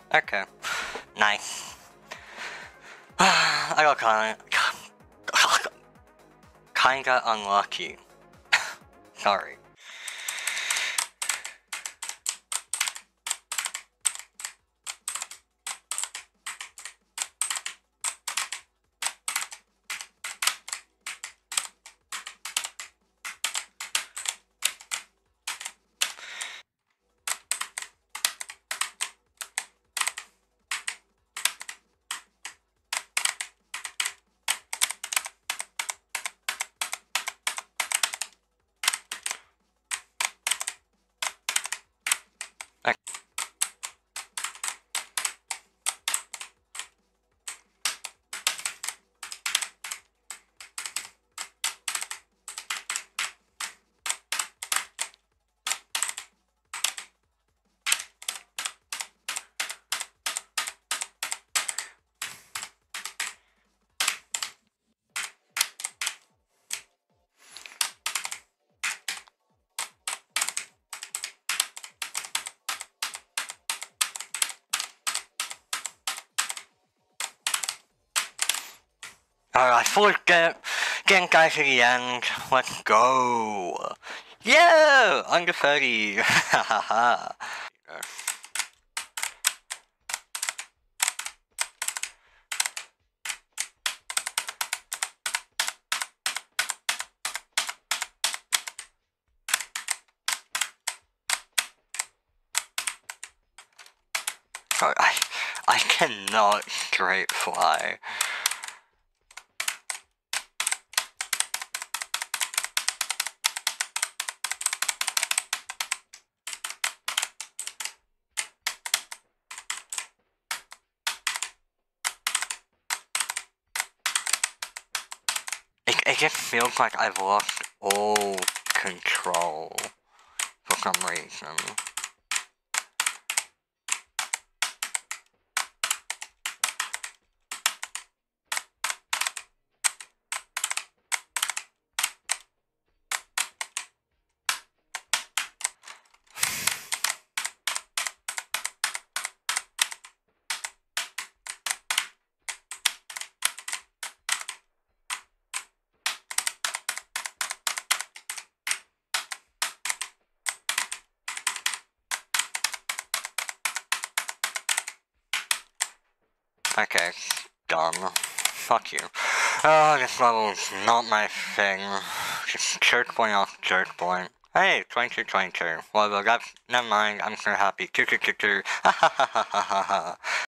Okay. Nice. I got kinda unlucky. Sorry. Alright, getting guys to the end. Let's go. Yeah! Under 30. Hahaha. Sorry, I cannot straight fly. It just feels like I've lost all control for some reason. Okay, done. Fuck you. Oh, this level's not my thing. Just church point off church point. Hey, 2222. Well, that's, never mind, I'm so happy. Ha ha ha ha ha ha.